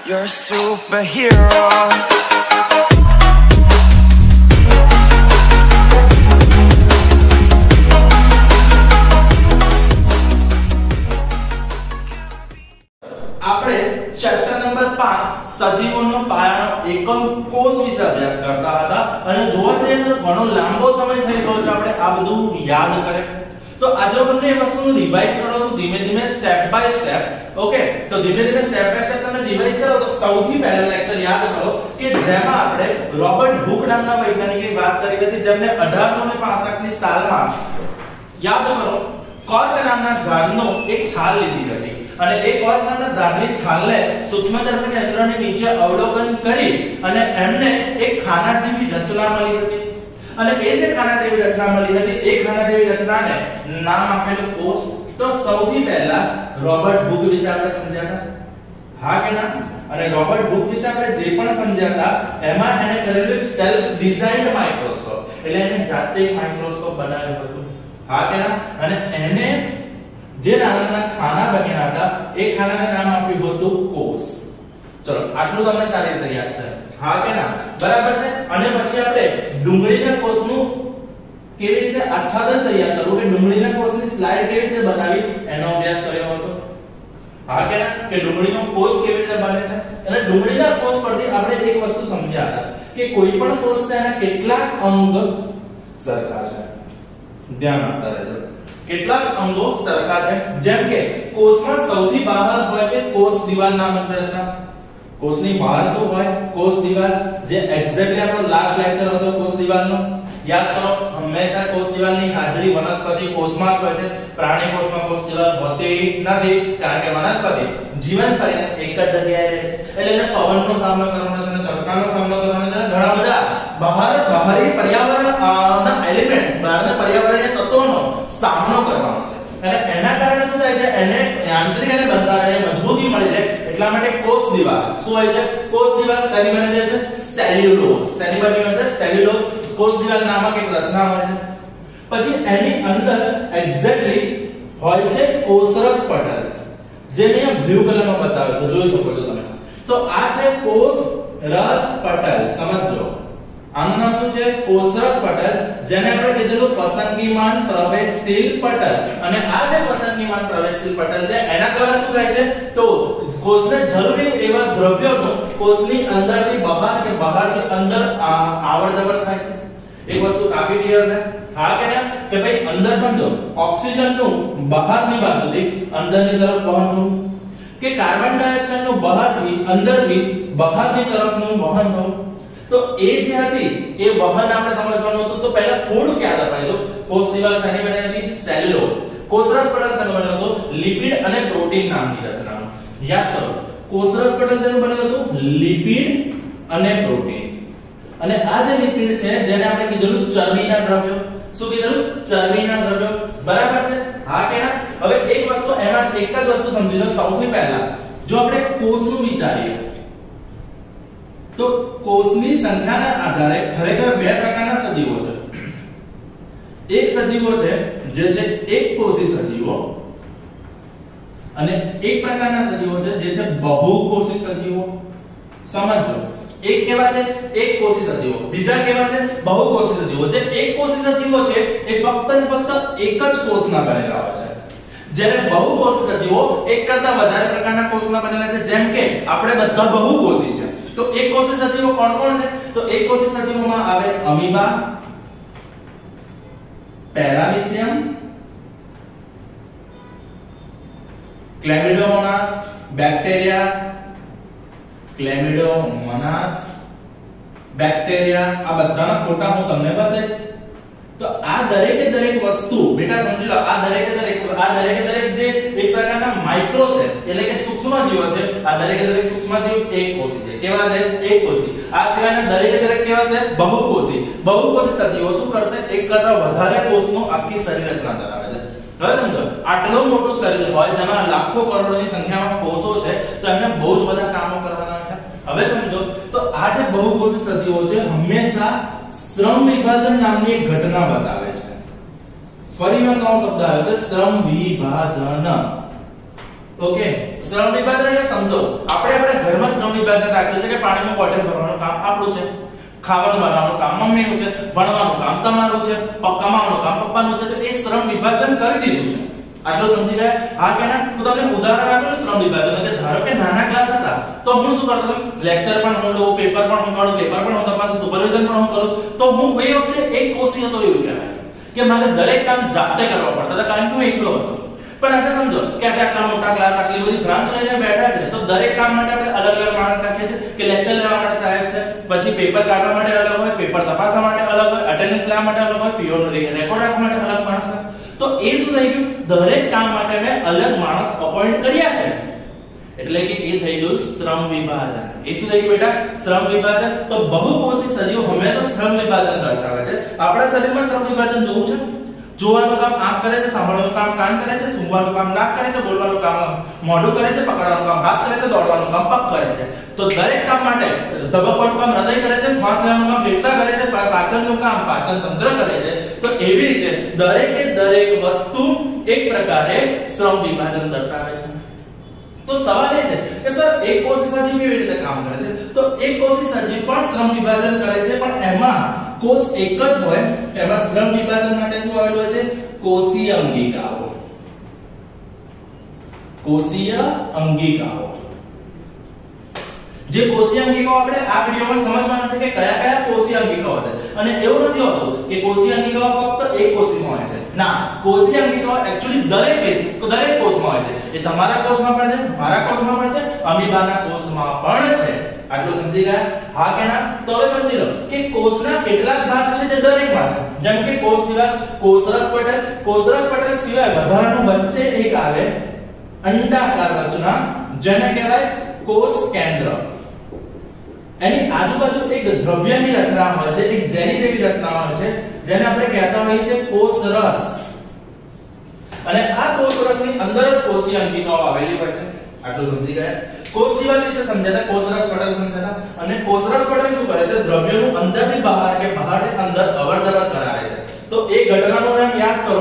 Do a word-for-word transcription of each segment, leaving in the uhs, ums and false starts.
You're a superhero. આપણે chapter number પાંચ સજીવોનો પાયાનો એકમ કોષ વિશે અભ્યાસ કરતા હતા અને જોવા જઈએ તો ઘણો લાંબો સમય થઈ ગયો છે આપણે આ બધું યાદ કરે. તો આજે હું તમને એ વસ્તુનું રિવાઇઝ કરું છું ધીમે ધીમે સ્ટેપ બાય સ્ટેપ. ઓકે, તો ધીમે ધીમે સ્ટેપ બાય સ્ટેપ તમે રિવાઇઝ કરો તો સૌથી પહેલા લેક્ચર યાદ કરો કે જેમાં આપણે રોબર્ટ હુક નામના વૈજ્ઞાનિકની વાત કરી હતી જેમને અઢારસો પાંસઠ ની સાલમાં યાદ કરો કોર્ક નામના ઝાડનો એક છાલ લીધી હતી અને એ કોર્ક નામના ઝાડની છાલને સૂક્ષ્મદર્શક યંત્રની નીચે અવલોકન કરી અને એમને એક ખાના જેવી રચના મળી હતી અને એ જે ખાના જેવી રચના મળી હતી એ ખાના જેવી રચનાને નામ આપેલું કોષ. તો સૌથી પહેલા રોબર્ટ હુક વિશે આપણે સમજ્યા હતા, હા કે ના? અને રોબર્ટ હુક વિશે આપણે જે પણ સમજ્યા હતા એમાં એને કરેલું એક સેલ્ફ ડિઝાઇન્ડ માઇક્રોસ્કોપ, એટલે એને જાતે એક માઇક્રોસ્કોપ બનાવ્યું હતું, હા કે ના? અને એને જે નાના નાના ખાના બન્યા હતા એ ખાનાને નામ આપ્યું હતું કોષ. ચલો આટલું તમને સારી રીતે યાદ છે, હા કે ના? બરાબર છે. અને પછી આપણે ડુંગળીના કોષનું કેવી રીતે આચ્છાદન તૈયાર કરવું કે ડુંગળીના કોષની સ્લાઇડ કેવી રીતે બનાવી એનો અભ્યાસ કર્યો હતો, હા કે ના? કે ડુંગળીનો કોષ કેવી રીતે બને છે અને ડુંગળીના કોષ પરથી આપણે એક વસ્તુ સમજ્યા હતા કે કોઈ પણ કોષ છે એના કેટલાક અંગ સરખા છે. ધ્યાન આપતા રહેજો, કેટલાક અંગો સરખા છે. જેમ કે કોષમાં સૌથી બહાર હોય છે કોષ દિવાલ નામની રચના. કોષની બહાર શું હોય? કોષ દિવાલ, જે એક્ઝેક્ટલી આપણો લાસ્ટ લેક્ચર હતો કોષ દિવાલનો. યાદ કરો, હંમેશા કોષ દિવાલની હાજરી વનસ્પતિ કોષમાં જ હોય છે. પ્રાણી કોષમાં કોષ દિવાલ હોતી નથી કારણ કે વનસ્પતિ જીવન પર્યંત એક જ જગ્યાએ રહે છે, એટલે એને પવનનો સામનો કરવાનો છે અને તડકાનો સામનો કરવાનો છે, ઘણા બધા બહાર બહારી પર્યાવરણના એલિમેન્ટ્સ, બહારના પર્યાવરણીય તત્વોનો સામનો કરવાનો છે. અને એના કારણે શું થાય છે? એને યાંત્રિક અને બંધારણીય મજબૂતી મળી જાય એટલા માટે કોષ દિવાલ શું હોય છે? કોષ દિવાલ શેની બનેલી છે? સેલ્યુલોઝ. શેની બનેલી છે? સેલ્યુલોઝ. કોષ દિવાલ નામક એક રચના હોય છે. પછી એની અંદર એક્ઝેક્ટલી હોય છે કોષરસ પટલ, જે મેં બ્લુ કલરમાં બતાવ્યો છે, જોઈ શકો છો તમે. તો આ છે કોષ રસ પટલ. સમજો, આનું નામ શું છે? કોષરસ પટલ, જેને આપણે કીધેલું પસંદગીમાન પ્રવેશશીલ પટલ. અને આ જે પસંદગીમાન પ્રવેશશીલ પટલ છે એના દ્વારા શું થાય છે? તો કોષને જરૂરી એવા દ્રવ્યોનો કોષની અંદરથી બહાર કે બહારથી અંદર આવર-જવર થાય છે. એક વસ્તુ કાફી ક્લિયર છે, હા કે ના? કે ભાઈ અંદર સમજો ઓક્સિજનનું બહારની બાજુથી અંદરની તરફ વહન થવું કે કાર્બન ડાયોક્સાઇડનું બહારથી અંદરથી બહારની તરફનું વહન થવું. તો એ જે હતી એ વહન આપણે સમજવાનું હતું. તો પહેલા થોડું યાદ અપાઈ દો. કોષ દિવાલ શેની બનેલી હતી? સેલ્યુલોઝ. કોષરસ પટલ શેનું બનેલું હતું? લિપિડ અને પ્રોટીન નામની રચનાનું. યાદ કરો, કોષરસ પટલ શેનું બનેલું હતું? લિપિડ અને પ્રોટીન. અને આ જે લિપિડ છે જેને આપણે કીધેલું ચરબીના દ્રવ્યો. શું કીધેલું? ચરબીના દ્રવ્યો. બરાબર છે, હા કે ના? હવે એક વસ્તુ એમાં એક જ વસ્તુ સમજી લો. સૌથી પહેલા જો આપણે કોષનું વિચારીએ તો કોષની સંખ્યાના આધારે ખરેખર બે પ્રકારના સજીવો છે. એક સજીવો છે જે છે એક કોષી સજીવો અને એક પ્રકારના સજીવો છે જે છે બહુકોષી સજીવો. સમજો, એક કેવા છે? એક કોષી સજીવો. બીજા કેવા છે? બહુકોષી સજીવો. જે એક કોષી સજીવો છે એ ફક્ત ને ફક્ત એક જ કોષના બનેલા હોય છે, જ્યારે બહુકોષી સજીવો એક કરતા વધારે પ્રકારના કોષના બનેલા છે. જેમ કે આપણે બધા બહુકોષી છે. તો એક કોષી સજીવો કોણ કોણ છે? તો એક કોષી સજીવોમાં આવે amoeba, paramecium, chlamydomonas, bacteria, chlamydomonas, bacteria. આ બધાના ફોટા હું તમને બતાવીશ. તો આ દરેકે દરેક વસ્તુ બેટા સમજી લો, આ દરેકે દરેક આ દરેકે દરેક જે એક પ્રકારના માઇક્રો છે એટલે કે સૂક્ષ્મજીવો છે, આ દરેકે દરેક સૂક્ષ્મજીવ એક કોષી છે. કેવા છે? એક કોષી. આ સિવાયના દરેકે દરેક કેવા છે? બહુકોષી. બહુકોષી સજીવો શું કરશે? એક કરતા વધારે કોષનો આખી શરીર રચના ધરાવે છે. હવે સમજો, આટલું મોટું શરીર હોય જેમાં લાખો કરોડોની સંખ્યામાં કોષો છે તો એમને બહુ જ બધા કામો કરવાના છે. હવે સમજો, તો આ જે બહુકોષી સજીવો છે હંમેશા શ્રમ વિભાજન નામની એક ઘટના બતાવે છે. ફરી વાર નવો શબ્દ આવ્યો છે, શ્રમ વિભાજન. ઓકે, શ્રમ વિભાજન એટલે સમજો આપણે આપણા ઘરમાં શ્રમ વિભાજન રાખ્યું છે કે પાણીનું બોટલ ભરવાનું કામ આપણું છે, ખાવાનું બનાવવાનું કામ મમ્મીનું છે, ભણવાનું કામ તમારું છે, કમાવાનું કામ પપ્પાનું છે. તો એ શ્રમ વિભાજન કરી દીધું છે. આટલું સમજી ગયા? હા કે ના? હું તમને ઉદાહરણ આપું શ્રમ વિભાજન. કે ધારો કે નાના ક્લાસ હતા તો હું શું કરતો હતો, લેક્ચર પણ હું લઉં, પેપર પણ હું કાઢું, પેપર પણ હું તપાસું, સુપરવિઝન પણ હું કરું. તો હું એ વખતે એક કોશી હતો એવું કહેવાય કે મારે દરેક કામ જાતે કરવા પડતા હતા કારણ કે હું એકલો હતો. પણ આજે સમજો કે આજે આટલા મોટા ક્લાસ, આટલી બધી બ્રાન્ચ લઈને બેઠા છે તો દરેક કામ માટે આપણે અલગ અલગ માણસ રાખીએ છીએ કે લેક્ચર લેવા માટે સાહેબ છે, પછી પેપર કાઢવા માટે અલગ હોય, પેપર તપાસવા માટે અલગ હોય, અટેન્ડન્સ લેવા માટે અલગ હોય, ફીઓનો રેકોર્ડ રાખવા માટે અલગ માણસ. તો એ શું થઈ ગયું, દરેક કામ માટે મેં અલગ માણસ અપોઇન્ટ કર્યા છે. એટલે કે એ થઈ ગયું શ્રમ વિભાજન. એ શું થઈ ગયું બેટા? શ્રમ વિભાજન. તો બહુકોષી સજીવ હંમેશા શ્રમ વિભાજન દર્શાવે છે. આપણા શરીરમાં શ્રમ વિભાજન જોવું છે. જોવાનું કામ આંખ કરે છે, સાંભળવાનું કામ કાન કરે છે, સૂંઘવાનું કામ નાક કરે છે, બોલવાનું કામ મોઢું કરે છે, પકડવાનું કામ હાથ કરે છે, દોડવાનું કામ પગ કરે છે. તો દરેક કામ માટે ધબકવાનું કામ હૃદય કરે છે, શ્વાસ લેવાનું કામ ફેફસા કરે છે, પાચનનું કામ પાચન તંત્ર કરે છે. તો એવી રીતે દરેકે દરેક વસ્તુ એક પ્રકારે શ્રમ વિભાજન દર્શાવે છે. તો સવાલ એ છે કે સર એક કોષી સજીવ કેવી રીતે કામ કરે છે? તો એક કોષી સજીવ પણ શ્રમ વિભાજન કરે છે, પણ એમાં કોષ એક જ હોય. એમાં શ્રમ વિભાજન માટે શું આવેલું હોય છે? કોષીય અંગિકાઓ. કોષીય અંગિકાઓ. જે કોષીય અંગિકાઓ આપણે આ વિડિયોમાં સમજવાના છે કે કયા કયા કોષીય અંગિકાઓ છે. અને એવું નથી હોતું કે કોષીય અંગિકાઓ ફક્ત એક કોષમાં હોય છે. ના, કોષીય અંગિકાઓ એક્ચ્યુઅલી દરેક દરેક કોષમાં હોય છે. એ તમારા કોષમાં પણ છે, મારા કોષમાં પણ છે, અમીબાના કોષમાં પણ છે. આટલું સમજી ગયા? હા કે ના? તો હવે સમજી લો કે કોષના કેટલાક ભાગ છે જે દરેકમાં છે. જેમ કે કોષ દિવાલ, કોષરસ પટલ. કોષરસ પટલ સિવાય વધારાનું વચ્ચે એક આવે અંડાકાર રચના જેને કહેવાય કોષ કેન્દ્ર. એની આજુબાજુ એક દ્રવ્યની રચના હોય છે, એક જેલી જેવી રચના હોય છે જેને આપણે કહેતા હોઈએ છીએ કોષરસ. અને આ કોષરસની અંદર જ કોષીય અંગિકાઓ આવેલી હોય છે. આટલું સમજી ગયા? કોષ દિવાલ વિશે સમજાતા, કોષરસ પટલ સમજાતા. અને કોષરસ પટલ શું કરે છે? દ્રવ્યનું અંદરથી બહાર કે બહારથી અંદર અવરજવર કરાવે છે. તો એ ઘટનાનું નામ યાદ કરો,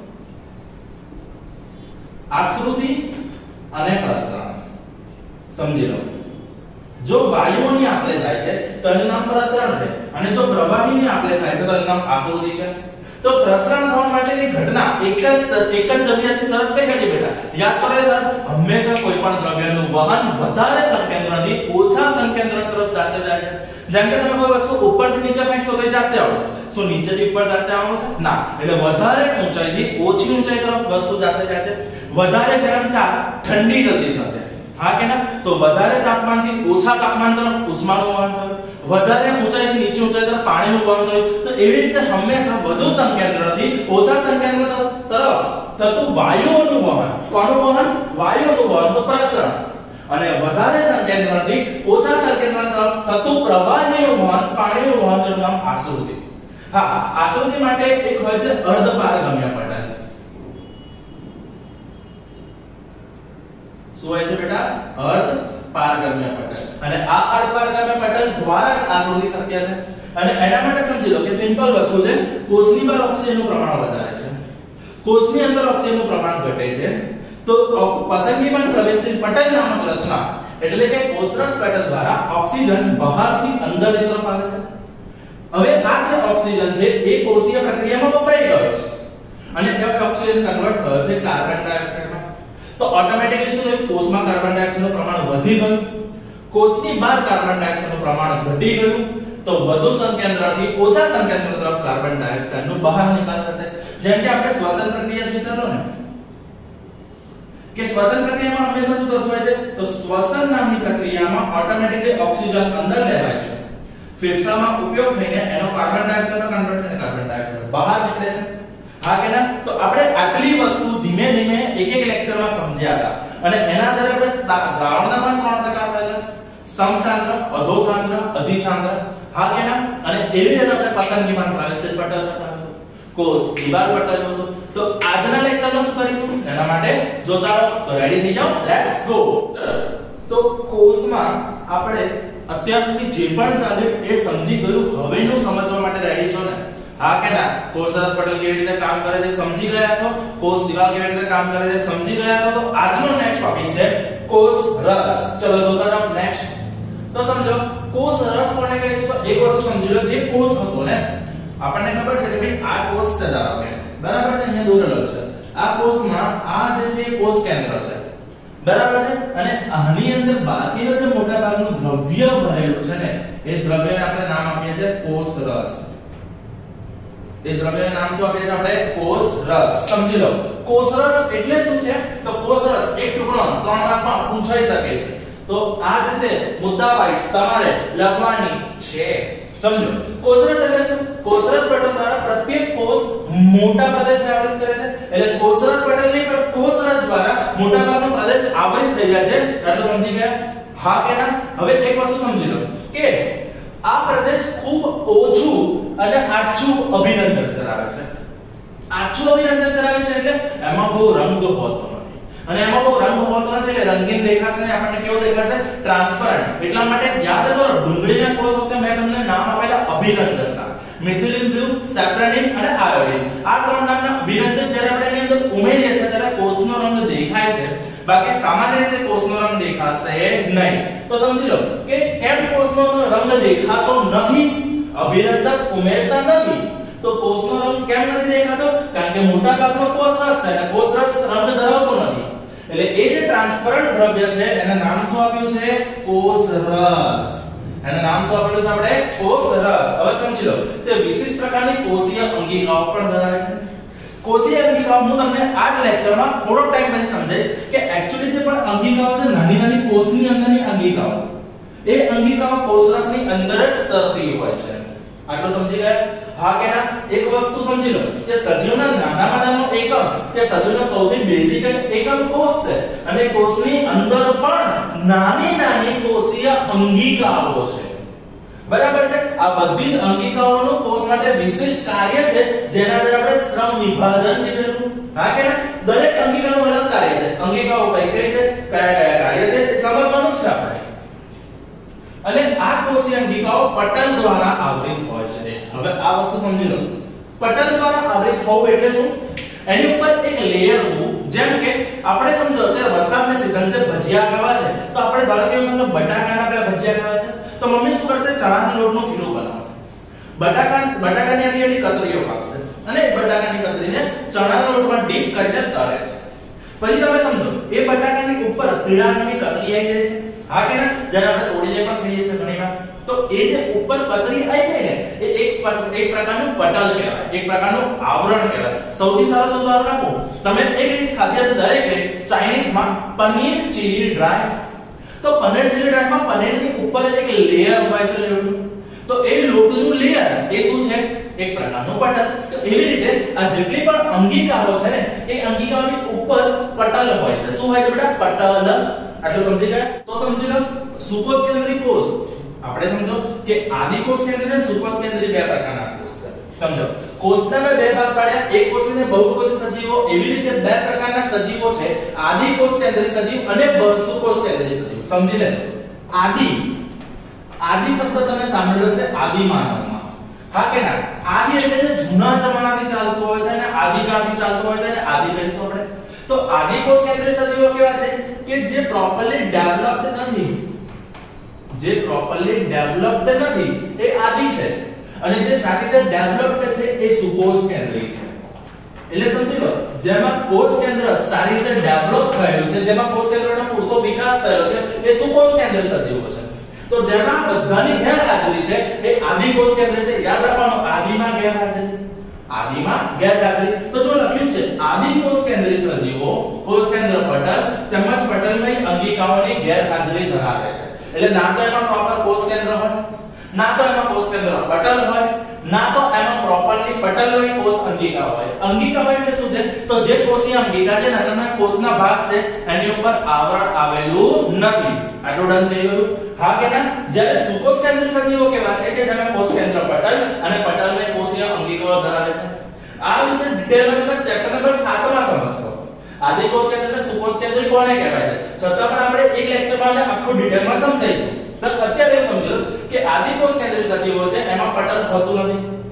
આશ્રુતિ અને પ્રસરણ. સમજી લો. જો વાયુઓની આપલે થાય છે તો એનું નામ પ્રસરણ છે, અને જો પ્રવાહીની આપલે થાય છે તો એનું નામ આશ્રુતિ છે. તો પ્રસરણ થવા માટેની ઘટના એક જ એક જ જરૂરિયાતની શરત કઈ હતી બેટા? યાદ કરો સર, હંમેશા કોઈ પણ દ્રવ્યનું વહન વધારે સંકેન્દ્રથી ઓછા સંકેન્દ્ર તરફ જાતે જાય છે. જેમ કે તમે કોઈ વસ્તુ ઉપરથી નીચે ફેંકશો તો જાતે આવશે. શું નીચેથી ઉપર જાતે આવશે? ના. એટલે વધારે ઊંચાઈથી ઓછી ઊંચાઈ તરફ વસ્તુ જાતે જાય છે. વધારે ગરમ ચા ઠંડી જલ્દી થશે. હા કે ના? તો વધારે તાપમાનથી ઓછા તાપમાન તરફ ઉષ્માનું વહન થયું, વધારે ઊંચાઈથી નીચી ઊંચાઈ તરફ પાણીનું વહન થયું. તો એવી રીતે હંમેશા વધુ સંકેન્દ્રથી ઓછા સંકેન્દ્ર તરફ થતું વાયુઓનું વહન. કોનું વહન? વાયુઓનું વહન, તો પ્રસરણ. અને વધારે સંકેન્દ્રથી ઓછા સંકેન્દ્ર તરફ થતું પ્રવાહીનું વહન, પાણીનું વહન, તેનું નામ આશ્રુતિ. હા, આશ્રુતિ માટે એક હોય છે અર્ધપારગમ્ય પટલ. શું હોય છે બેટા? અર્ધ પારગમ્ય પટલ. અને આ અર્ધ પારગમ્ય પટલ દ્વારા જ આશ્રુતિ શક્ય છે. અને એના માટે સમજી લો કે સિમ્પલ વસ્તુ છે, કોષની બહાર ઓક્સિજનનું પ્રમાણ વધારે છે, કોષની અંદર ઓક્સિજનનું પ્રમાણ ઘટે છે. તો પસંદગીમાં પ્રવેશી પટલ નામક રચના એટલે કે કોષરસ પટલ દ્વારા ઓક્સિજન બહારથી અંદરની તરફ આવે છે. હવે આ જે ઓક્સિજન છે એ કોષીય પ્રક્રિયામાં વપરાઈ ગયો છે અને એ ઓક્સિજન કન્વર્ટ થયો છે કાર્બન ડાયોક્સાઇડમાં. તો ઓટોમેટિકલી શું થયું? કોષમાં કાર્બન ડાયોક્સાઇડનું પ્રમાણ વધી ગયું, કોષની બહાર કાર્બન ડાયોક્સાઇડનું પ્રમાણ ઘટી ગયું. તો વધુ સંકેન્દ્રથી ઓછા સંકેન્દ્ર તરફ કાર્બન ડાયોક્સાઇડનું બહાર નિકાલ થશે. જેમ કે આપણે શ્વસન પ્રક્રિયા વિચારો ને કે શ્વસન પ્રક્રિયામાં હંમેશા શું થતું હોય છે? તો શ્વસન નામની પ્રક્રિયામાં ઓટોમેટિકલી ઓક્સિજન અંદર લેવાય છે, ફેફસામાં ઉપયોગ થઈને એનો કાર્બન ડાયોક્સાઇડમાં કન્વર્ટ થઈને કાર્બન ડાયોક્સાઇડ બહાર નીકળે છે. હા કે ના? તો આપણે આટલી વસ્તુ ધીમે ધીમે એક એક લેક્ચરમાં સમજ્યા હતા. અને એના આધારે આપણે દ્રાવણના પણ ત્રણ પ્રકાર પડ્યા: સમસાંદ્ર, અધોસાંદ્ર, અધિસાંદ્ર. હા કે ના? અને એવી રીતે આપણે પસંદગીમાં પ્રવેશિત પટલ બતાવ્યું, કોષ દિવાલ બતાવ્યું હતું. તો આજના લેક્ચરમાં શું કરીશું એના માટે જોતા રહો. તો રેડી થઈ જાઓ, લેટ્સ ગો. તો કોષમાં આપણે અત્યાર સુધી જે પણ ચાલ્યું એ સમજી ગયું. હવેનું સમજવા માટે રેડી છો ને? હા કે ના? કોષરસ પટલ કેવી રીતે કામ કરે છે સમજી ગયા છો, કોષ દિવાલ કેવી રીતે કામ કરે છે સમજી ગયા છો. તો આજનો નેક્સ્ટ ટોપિક છે કોષરસ. ચલો જોતા જાઓ નેક્સ્ટ. તો સમજો કોષ રસ કોને કહે છે? તો એક વસ્તુ સમજી લો, જે કોષ હતો ને, આપણને ખબર છે કે ભાઈ આ કોષ છે ધારો કે, બરાબર છે, અહીંયા દોરેલો છે. આ કોષમાં આ જે છે એ કોષ કેન્દ્ર છે, બરાબર છે, અને આની અંદર બાકીનો જે મોટા ભાગનું દ્રવ્ય ભરેલું છે ને, એ દ્રવ્યને આપણે નામ આપીએ છીએ કોષ રસ. એ દ્રવ્યનું નામ શું આપીએ છીએ આપણે? કોષ રસ. સમજી લો, કોષ રસ એટલે શું છે? તો કોષ રસ એક ટુકડો ત્રણ ભાગમાં પૂછાઈ શકે છે. તો આ રીતે મુદ્દા વાઇઝ તમારે લખવાની છે. સમજો, કોષ રસ એટલે શું? કોષ રસ પટલ દ્વારા પ્રત્યેક કોષ મોટા પ્રદેશને આવૃત કરે છે. એટલે કોષ રસ પટલ નહીં પણ કોષ રસ દ્વારા મોટા ભાગનો પ્રદેશ આવૃત થઈ જાય છે. આટલું સમજી ગયા? હા કે ના? હવે એક વસ્તુ સમજી લો કે આ પ્રદેશ ખૂબ ઓછું અને આછું અભિરંજન ધરાવે છે. આછું અભિરંજન ધરાવે છે એટલે એમાં બહુ રંગ હોતો નથી, અને એમાં બહુ રંગ હોતો નથી એટલે રંગીન દેખાશે ને આપણને કેવો દેખાશે? ટ્રાન્સપરન્ટ. એટલા માટે યાદ કરો, ડુંગળીના કોષ વખતે મેં તમને નામ આપેલા અભિરંજનના, મિથિલિન બ્લુ, સેફ્રોનિન અને આયોડિન. આ ત્રણ નામના અભિરંજન જ્યારે આપણે એની અંદર ઉમેરીએ છીએ ત્યારે કોષનો રંગ દેખાય છે, બાકી સામાન્ય રીતે કોષનો રંગ દેખાશે નહીં. તો સમજી લો કે કેમ કોષનો રંગ દેખાતો નથી? અભિરંજક ઉમેરતા નથી તો કોષનો રંગ કેમ નથી દેખાતો? કારણ કે મોટા ભાગનો કોષ રસ છે અને કોષ રસ રંગ ધરાવતો નથી. એટલે એ જે ટ્રાન્સપરન્ટ દ્રવ્ય છે એને નામ શું આપ્યું છે? કોષ રસ. એને નામ શું આપેલું છે આપણે? કોષ રસ. હવે સમજી લો, તે વિશિષ્ટ પ્રકારની કોષીય અંગિકાઓ પણ ધરાવે છે. કોષીય અંગિકાઓ હું તમને આ જ લેક્ચરમાં થોડો ટાઈમ પછી સમજાવીશ કે એક્ચ્યુઅલી જે પણ અંગિકાઓ છે, નાની નાની કોષની અંદરની અંગિકાઓ, એ અંગિકાઓ કોષરસની અંદર જ તરતી હોય છે. આટલું સમજી ગયા? હા કે ના? એક વસ્તુ સમજી લો કે સજીવના નાનામાં નાનો એકમ કે સજીવનો સૌથી બેઝિક એકમ કોષ છે, અને કોષની અંદર પણ નાની નાની કોષીય અંગિકાઓ છે. બરાબર છે? આ બધી જ અંગિકાઓનું કોષ માટે વિશિષ્ટ કાર્ય છે, જેના અંદર આપણે શ્રમ વિભાજન કીધું. હા કે ના? દરેક અંગિકાનું અલગ કાર્ય છે. અંગિકાઓ કઈ કઈ છે, કયા કયા કાર્ય છે, એ સમજવાનું છે આપણે. અને આ કોષીય અંગિકાઓ પટલ દ્વારા આવૃત હોય છે. હવે આ વસ્તુ સમજી લો, પટલ દ્વારા આવૃત હોવું એટલે શું? એની ઉપર એક લેયર હોવું. જેમ કે આપણે સમજો અત્યારે વરસાદની સીઝન છે, ભજીયા ખાવા છે, તો આપણે ધારો કે સમજો બટાકાના પેલા ભજીયા ખાવા છે, તો મમ્મી શું કરશે? ચણાના લોટનો ખીરો બનાવશે. બટાકા બટાકાની આની આની કતરીઓ કાપશે અને એ બટાકાની કતરીને ચણાના લોટમાં ડીપ કરીને તળે છે. પછી તમે સમજો એ બટાકાની ઉપર પીળા રંગની કતરી આવી જાય છે. હા કે ના? જેને આપણે તોડીને પણ ખાઈએ છીએ ઘણીવાર. તો એ જે ઉપર કતરી આવી ગઈ ને, એ એક એક પ્રકારનું પટલ કહેવાય, એક પ્રકારનું આવરણ કહેવાય. સૌથી સરસ ઉદાહરણ આપું, તમે એક ડીશ ખાધી હશે દરેકે ચાઇનીઝમાં, પનીર ચીલી ડ્રાય. તો પનીર ચીલી ડ્રાયમાં પનીરની ઉપર એક લેયર હોય છે લોટનું. તો એ લોટનું લેયર એ શું છે? એક પ્રકારનું પટલ. તો એવી રીતે આ જેટલી પણ અંગિકાઓ છે ને, એ અંગિકાઓની ઉપર પટલ હોય છે. શું હોય છે બેટા? પટલ. આટલું સમજી ગયા? તો સમજી લો, સુકોષ કેન્દ્રીય કોષ આપણે સમજો કે આદિકોષ કેન્દ્રીય અને સુકોષ કેન્દ્રીય બે પ્રકારના કોષ છે. સમજો, કોષના મેં બે ભાગ પાડ્યા, એક કોષી અને બહુકોષી સજીવો. એવી રીતે બે પ્રકારના સજીવો છે, આદિકોષ કેન્દ્રીય સજીવ અને સુકોષ કેન્દ્રીય સજીવ. સમજી લેજો. આદિ આદિ શબ્દ તમે સાંભળ્યો છે આદિમાનવમાં. હા કે ના? આદિ એટલે જે જૂના જમાનાથી ચાલતું હોય છે અને આદિકાળથી ચાલતું હોય છે અને આદિ કહીશું આપણે. તો આદિકોષ કેન્દ્રીય સજીવો કેવા છે કે જે પ્રોપરલી ડેવલપ્ડ નથી, જે પ્રોપરલી ડેવલપ્ડ નથી એ આદિ છે, અને જે સારી રીતે ડેવલપ્ડ છે એ સુકોષ કેન્દ્રીય છે. એટલે સમજી લો, જેમાં કોષ કેન્દ્ર સારી રીતે ડેવલપ થયેલું છે, જેમાં કોષ કેન્દ્રનો પૂરતો વિકાસ થયો છે, એ સુકોષ કેન્દ્રીય સજીવો છે. તો જેમાં બધાની ગેરહાજરી છે એ આદિકોષ કેન્દ્ર છે. યાદ રાખવાનું, આદિમાં ગેરહાજરી, આદિમાં ગેરહાજરી. તો જો લખ્યું છે આદિકોષ કેન્દ્રીય સજીવો કોષ કેન્દ્ર પટલ તેમજ પટલમય અંગિકાઓની ગેરહાજરી ધરાવે છે. એટલે ના તો એમાં પ્રોપર કોષ કેન્દ્ર હોય, ના તો એમાં કોષ કેન્દ્ર પટલ હોય, ના તો એમાં પ્રોપરલી પટલમય કોષ અંગિકા હોય. અંગિકા એટલે શું છે? તો જે કોષીય અંગિકા જે નાના કોષના ભાગ છે એની ઉપર આવરણ આવેલું નથી. આટલું ડન થઈ ગયું? હા કે ના? જ્યારે સુકોષ કેન્દ્રીય સજીવો કેવા છે કે જેમાં કોષ કેન્દ્ર પટલ અને પટલમય કોષીય અંગિકાઓ ધરાવે છે. આ વિશે ડિટેલમાં તમે ચેપ્ટર નંબર સાત માં સમજશો. આદિકોષ કેન્દ્ર અને સુકોષ કેન્દ્ર કોને કહેવાય છે, છતાં પણ આપણે એક લેક્ચરમાં આખું ડિટેલમાં સમજાઈશું. તો અત્યારે સમજો કે આદિકોષ કેન્દ્રીય સજીવો છે એમાં પટલ હોતું નથી.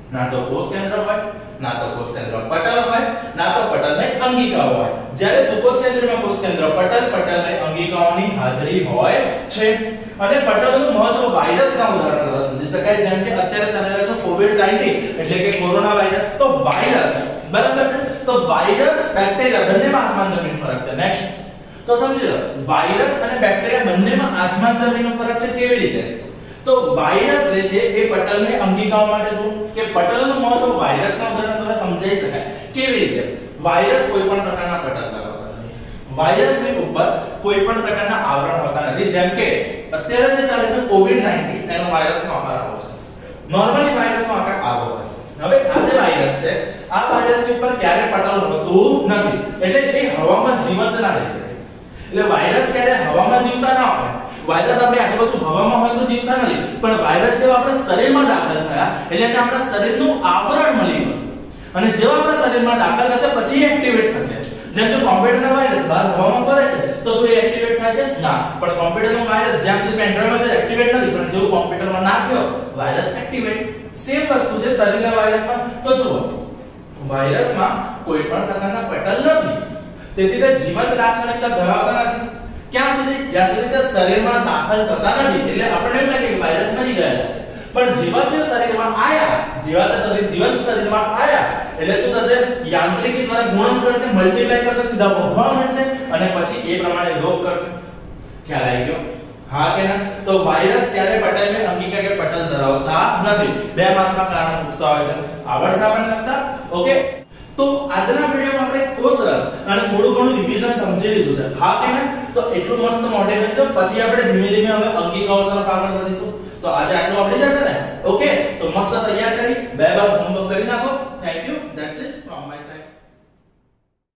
ના તો કોષ કેન્દ્ર હોય, ના તો કોષ કેન્દ્ર પટલ હોય, ના તો પટલમય અંગિકાઓ હોય. જ્યારે સુકોષ કેન્દ્રમાં કોષ કેન્દ્ર પટલ, પટલમય અંગિકાઓની હાજરી હોય છે. અને પટલનું મહત્વ વાયરસના ઉદાહરણ દ્વારા સમજી શકાય. જેમ કે અત્યારે ચાલી રહ્યો છે કોવિડ નાઇન્ટીન એટલે કે કોરોના વાયરસ. તો વાયરસ બરાબર છે. તો વાયરસ બેક્ટેરિયા બંનેમાં આસમાન જમીન ફરક છે. નેક્સ્ટ તો સમજી લો, વાયરસ અને બેક્ટેરિયા બંનેમાં આસમાન જમીનનો ફરક છે. કેવી રીતે? તો વાયરસ જે છે એ પટલમય અંગિકાઓ માટે જો કે પટલનું મહત્વ વાયરસના ઉદાહરણ દ્વારા સમજાઈ શકાય. કેવી રીતે? વાયરસ કોઈ પણ પ્રકારના પટલ ધરાવતા નથી. વાયરસની ઉપર કોઈ પણ પ્રકારના આવરણ હોતા નથી. જેમ કે અત્યારે જે ચાલે છે કોવિડ નાઇન્ટીન એનો વાયરસનો આકાર આવો છે. નોર્મલી વાયરસનો આકાર આવો હોય. હવે આ જે વાયરસ છે આ વાયરસની ઉપર ક્યારે પટલ હોતું નથી. એટલે એ હવામાં જીવંત ના રહી શકે. એટલે વાયરસ ક્યારે હવામાં જીવતા ના હોય. વાયરસ આપણે આજુબાજુ હવામાં હોય તો જીવતા નથી, પણ વાયરસ જેવા આપણા શરીરમાં દાખલ થયા એટલે એને આપણા શરીરનું આવરણ મળી ગયું અને જેવા આપણા શરીરમાં દાખલ થશે પછી એક્ટિવેટ થશે. જેમ કે કોમ્પ્યુટરનો વાયરસ બહાર હવામાં ફરે છે તો શું એ એક્ટિવેટ થાય છે? ના. પણ કોમ્પ્યુટરનો વાયરસ જ્યાં સુધી પેનડ્રાઈવમાં છે એક્ટિવેટ નથી, પણ જેવું કોમ્પ્યુટરમાં નાખ્યો વાયરસ એક્ટિવેટ. સેમ વસ્તુ છે શરીરના વાયરસમાં. તો જુઓ, વાયરસમાં કોઈ પણ પ્રકારના પટલ નથી, તેથી તે જીવંત લાક્ષણિકતા ધરાવતા નથી. ક્યાં સુધી? જ્યાં સુધી તે શરીરમાં દાખલ થતા નથી. એટલે આપણને એમ લાગે કે વાયરસ મરી ગયેલા છે, પણ જેવા તે શરીરમાં આયા, જેવા તે શરીર જીવંત શરીરમાં આયા એટલે શું થશે? યાંત્રિકી દ્વારા ગુણન કરશે, મલ્ટીપ્લાય કરશે, સીધા વધવા માંડશે અને પછી એ પ્રમાણે રોગ કરશે. ખ્યાલ આવી ગયો? હા કે ના? તો વાયરસ ક્યારે પટલમય અંગિકા કે પટલ ધરાવતા નથી. બે માર્કમાં કારણ પૂછતા હોય છે. આવડશે આપણને લગતા? ઓકે. તો આજના વિડિયોમાં આપણે કોષ રસ અને થોડું ઘણું રિવિઝન સમજી લીધું છે. હા કે ના? તો એટલું મસ્ત મોડેલ તો પછી આપણે ધીમે ધીમે હવે અંગિકાઓ તરફ આગળ વધીશું. તો આજે આટલું આવડી જશે ને? ઓકે. તો મસ્ત તૈયાર કરી બે બાર હોમવર્ક કરી નાખો. Thank you. That's it.